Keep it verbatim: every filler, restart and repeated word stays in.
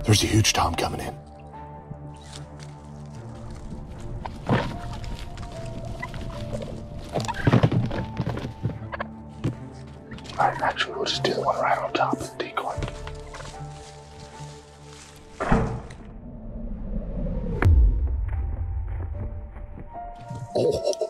There's a huge tom coming in. Alright, actually, we'll just do the one right on top of the decoy. Oh.